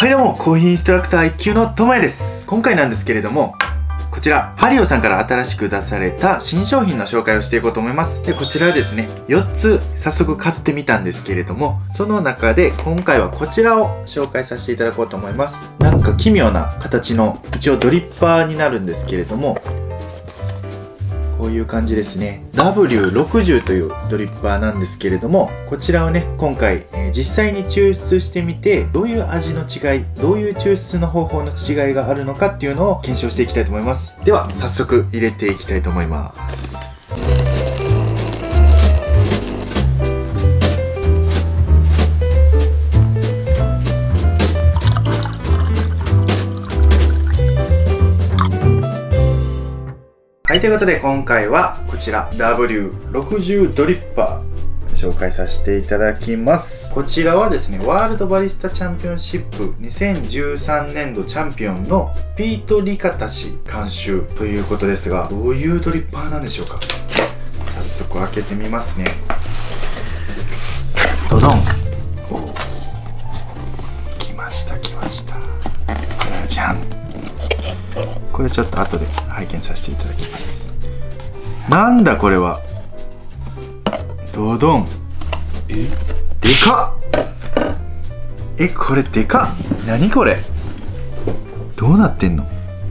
はいどうも、コーヒーインストラクター1級のともやです。今回なんですけれども、こちら、ハリオさんから新しく出された新商品の紹介をしていこうと思います。で、こちらですね、4つ早速買ってみたんですけれども、その中で今回はこちらを紹介させていただこうと思います。なんか奇妙な形の、一応ドリッパーになるんですけれども、こういう感じですね。W60 というドリッパーなんですけれども、こちらをね、今回、実際に抽出してみて、どういう味の違い、どういう抽出の方法の違いがあるのかっていうのを検証していきたいと思います。では、早速入れていきたいと思います。はい、ということで今回はこちら W60 ドリッパー紹介させていただきます。こちらはですね、ワールドバリスタチャンピオンシップ2013年度チャンピオンのピート・リカタ氏監修ということですが、どういうドリッパーなんでしょうか。早速開けてみますね。ドドン。お、来ました来ました。じゃじゃん。これちょっと後で拝見させていただきます。なんだこれは。ドドン。でかっ。これでかっ。何これ。どうなってんの。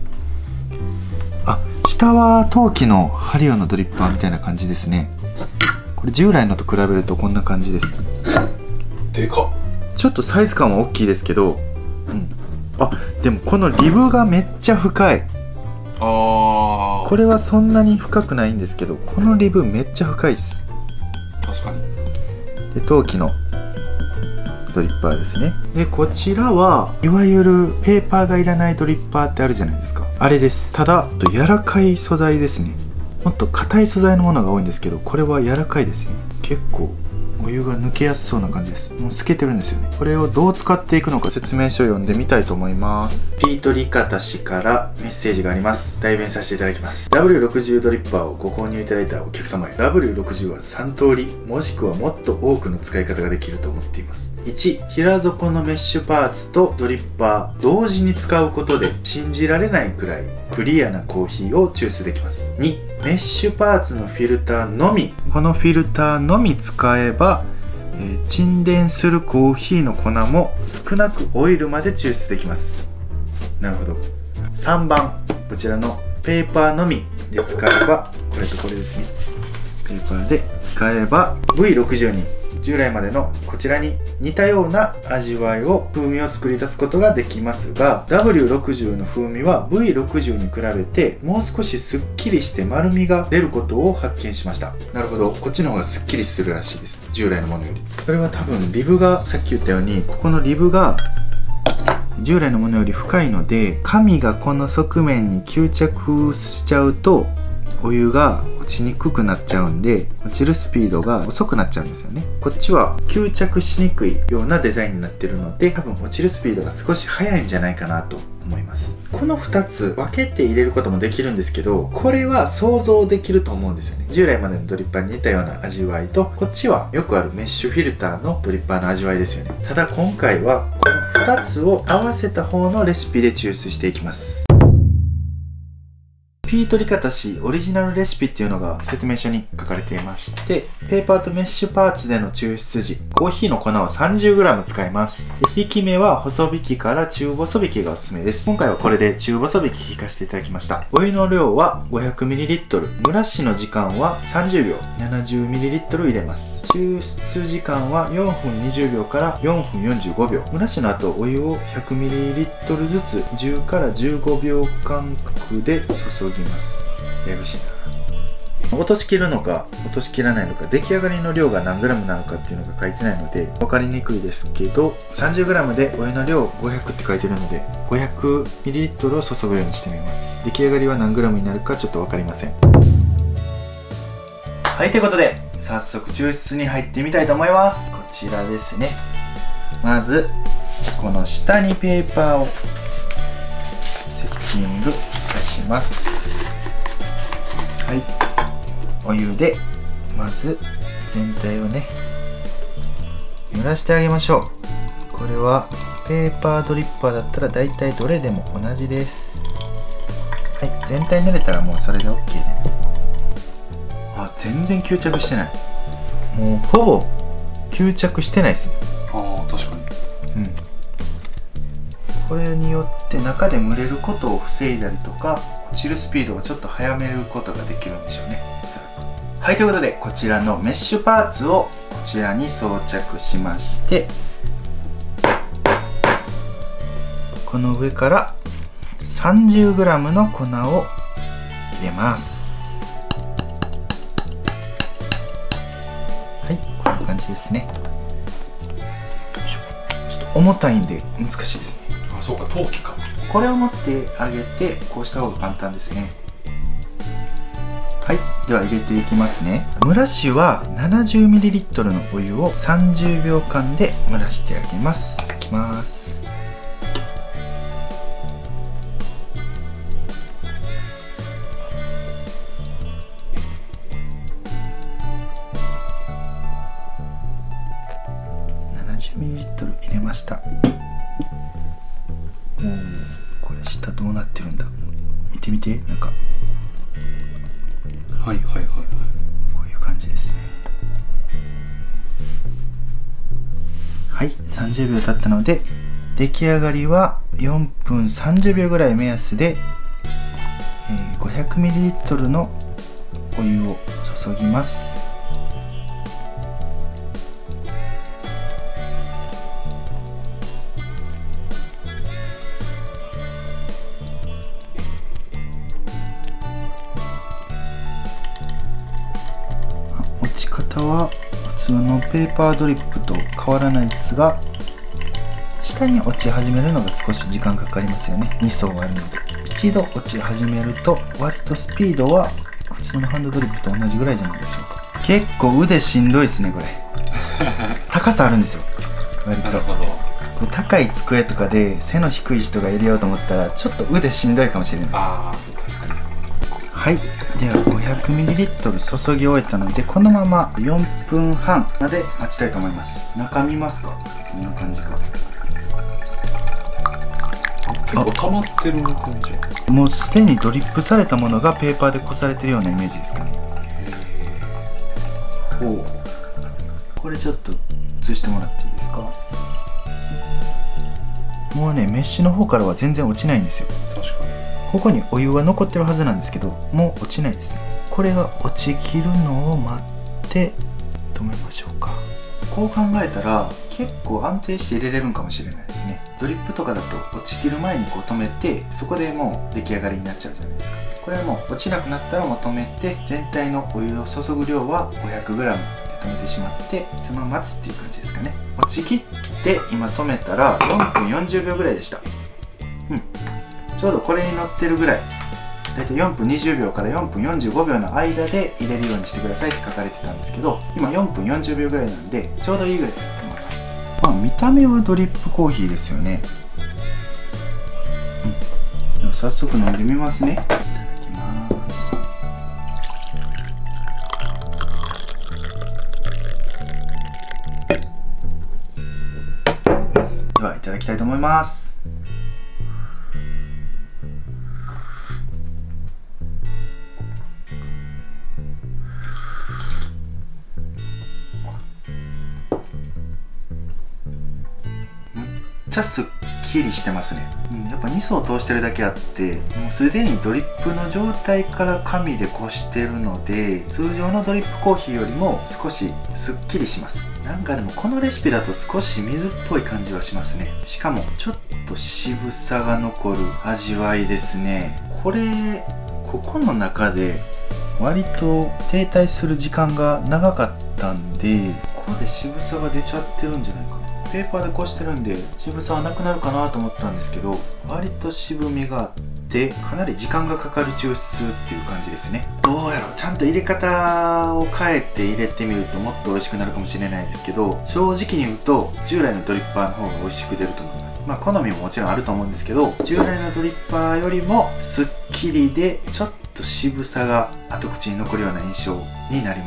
あ、下は陶器のハリオのドリッパーみたいな感じですね。これ従来のと比べるとこんな感じです。でかっ。ちょっとサイズ感は大きいですけど、あ、でもこのリブがめっちゃ深い。これはそんなに深くないんですけど、このリブめっちゃ深いです。 確かに。 で、陶器のドリッパーですね。で、こちらはいわゆるペーパーがいらないドリッパーってあるじゃないですか。あれです。ただ柔らかい素材ですね。もっと硬い素材のものが多いんですけど、これは柔らかいですね。結構お湯が抜けやすそうな感じです。もう透けてるんですよね。これをどう使っていくのか説明書を読んでみたいと思います。ピート・リカタ氏からメッセージがあります。代弁させていただきます。W60 ドリッパーをご購入いただいたお客様へ、 W60 は3通りもしくはもっと多くの使い方ができると思っています。1、平底のメッシュパーツとドリッパー同時に使うことで信じられないくらいクリアなコーヒーを抽出できます。2、メッシュパーツのフィルターのみ、このフィルターのみ使えば沈殿するコーヒーの粉も少なくオイルまで抽出できます。なるほど。3番、こちらのペーパーのみで使えば、これとこれですね、ペーパーで使えば V60 に従来までのこちらに似たような味わいを、風味を作り出すことができますが、 W60 の風味は V60 に比べてもう少しすっきりして丸みが出ることを発見しました。なるほど、こっちの方がすっきりするらしいです、従来のものより。それは多分リブが、さっき言ったようにここのリブが従来のものより深いので、紙がこの側面に吸着しちゃうとお湯が落ちにくくなっちゃうんで、落ちるスピードが遅くなっちゃうんですよね。こっちは吸着しにくいようなデザインになってるので、多分落ちるスピードが少し速いんじゃないかなと思います。この2つ分けて入れることもできるんですけど、これは想像できると思うんですよね。従来までのドリッパーに似たような味わいと、こっちはよくあるメッシュフィルターのドリッパーの味わいですよね。ただ今回はこの2つを合わせた方のレシピで抽出していきます。ピート・リカタ氏オリジナルレシピっていうのが説明書に書かれていまして、ペーパーとメッシュパーツでの抽出時、コーヒーの粉を 30g 使います。で、引き目は細引きから中細引きがおすすめです。今回はこれで中細引き引かせていただきました。お湯の量は 500ml、蒸らしの時間は30秒、70ml 入れます。抽出時間は4分20秒から4分45秒。蒸らしの後、お湯を 100ml ずつ10から15秒間隔で注ぎます。ややこしいな。落としきるのか落としきらないのか、出来上がりの量が何 g なのかっていうのが書いてないので分かりにくいですけど、 30g でお湯の量500って書いてるので 500ml を注ぐようにしてみます。出来上がりは何 g になるかちょっと分かりません。はい、ということで早速抽出に入ってみたいと思います。こちらですね。まずこの下にペーパーをセッティングします。はい、お湯でまず全体をね濡らしてあげましょう。これはペーパードリッパーだったら大体どれでも同じです。はい、全体塗れたらもうそれで OK で、あ、全然吸着してない。もうほぼ吸着してないですね。 ああ、確かに。 うん、これによって中で蒸れることを防いだりとか、落ちるスピードをちょっと早めることができるんでしょうね、おそらく。はい、ということでこちらのメッシュパーツをこちらに装着しまして、この上から 30g の粉を入れます。はい、こんな感じですね。ちょっと重たいんで難しいですね。 あ、そうか、陶器か。 これを持ってあげてこうした方が簡単ですね。はい、では入れていきますね。蒸らしは 70ml のお湯を30秒間で蒸らしてあげます。いきます。70ml 入れました。おー、これ下どうなってるんだ。見てみて、なんかはいはいはいはい、 こういう感じですね。はい、30秒経ったので出来上がりは4分30秒ぐらい目安で、500ml のお湯を注ぎます。落ち方は普通のペーパードリップと変わらないですが、下に落ち始めるのが少し時間かかりますよね。2層あるので、一度落ち始めると割とスピードは普通のハンドドリップと同じぐらいじゃないでしょうか。結構腕しんどいですねこれ。高さあるんですよ割と。 なるほど。 これ高い机とかで背の低い人が入れようと思ったらちょっと腕しんどいかもしれないです。 ああ、確かに。 はい、では 500ml 注ぎ終えたので、このまま4分半まで待ちたいと思います。中見ますか、こんな感じか。 結構溜まってる感じ。 もうすでにドリップされたものがペーパーでこされてるようなイメージですかね。おお、これちょっと映してもらっていいですか。もうね、メッシュの方からは全然落ちないんですよ。 確かに。 ここにお湯は残ってるはずなんですけど、もう落ちないですね。これが落ちきるのを待って止めましょうか。こう考えたら結構安定して入れれるんかもしれないですね。ドリップとかだと落ちきる前にこう止めて、そこでもう出来上がりになっちゃうじゃないですか。これはもう落ちなくなったらもう止めて、全体のお湯を注ぐ量は 500g で止めてしまって、そのまま待つっていう感じですかね。落ちきって今止めたら4分40秒ぐらいでした。ちょうどこれに乗ってるぐらい、だいたい4分20秒から4分45秒の間で入れるようにしてくださいって書かれてたんですけど、今4分40秒ぐらいなんでちょうどいいぐらいだと思います。まあ見た目はドリップコーヒーですよね。では早速飲んでみますね。いただきます。ではいただきたいと思います。めっちゃすっきりしてますね。やっぱ2層通してるだけあって、もうすでにドリップの状態から紙でこしてるので、通常のドリップコーヒーよりも少しすっきりします。なんかでもこのレシピだと少し水っぽい感じはしますね。しかもちょっと渋さが残る味わいですね。ここの中で割と停滞する時間が長かったんで、ここで渋さが出ちゃってるんじゃないかな。ペーパーでこしてるんで渋さはなくなるかなと思ったんですけど、割と渋みがあってかなり時間がかかる抽出っていう感じですね。どうやろう、ちゃんと入れ方を変えて入れてみるともっと美味しくなるかもしれないですけど、正直に言うと従来のドリッパーの方が美味しく出ると思います。まあ好みももちろんあると思うんですけど、従来のドリッパーよりもすっきりでちょっと渋さが後口に残るような印象になりました。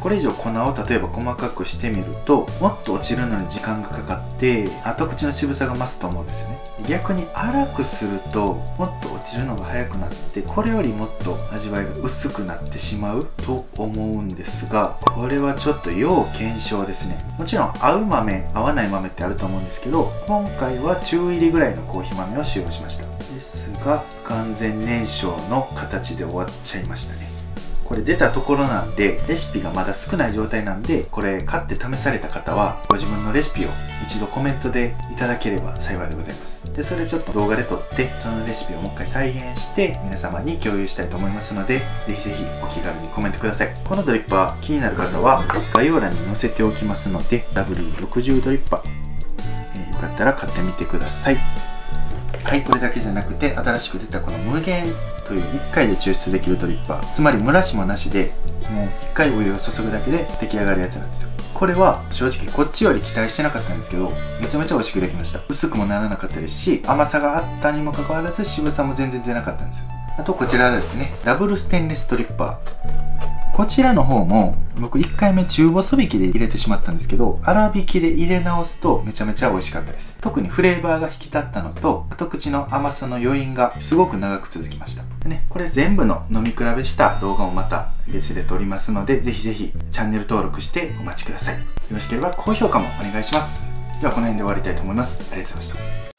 これ以上粉を例えば細かくしてみるともっと落ちるのに時間がかかって後口の渋さが増すと思うんですよね。逆に粗くするともっと落ちるのが早くなってこれよりもっと味わいが薄くなってしまうと思うんですが、これはちょっと要検証ですね。もちろん合う豆合わない豆ってあると思うんですけど、今回は中入りぐらいのコーヒー豆を使用しました。ですが不完全燃焼の形で終わっちゃいましたね。これ出たところなんでレシピがまだ少ない状態なんで、これ買って試された方はご自分のレシピを一度コメントでいただければ幸いでございます。でそれちょっと動画で撮ってそのレシピをもう一回再現して皆様に共有したいと思いますので、ぜひぜひお気軽にコメントください。このドリッパー気になる方は概要欄に載せておきますので W60 ドリッパー、よかったら買ってみてください。はい、これだけじゃなくて新しく出たこの無限という1回で抽出できるドリッパー、つまり蒸らしもなしでもう1回お湯を注ぐだけで出来上がるやつなんですよ。これは正直こっちより期待してなかったんですけどめちゃめちゃ美味しくできました。薄くもならなかったですし、甘さがあったにもかかわらず渋さも全然出なかったんですよ。あとこちらですね、ダブルステンレスドリッパー。こちらの方も僕1回目中細引きで入れてしまったんですけど、粗挽きで入れ直すとめちゃめちゃ美味しかったです。特にフレーバーが引き立ったのと後口の甘さの余韻がすごく長く続きました。でね、これ全部の飲み比べした動画をまた別で撮りますので、ぜひぜひチャンネル登録してお待ちください。よろしければ高評価もお願いします。ではこの辺で終わりたいと思います。ありがとうございました。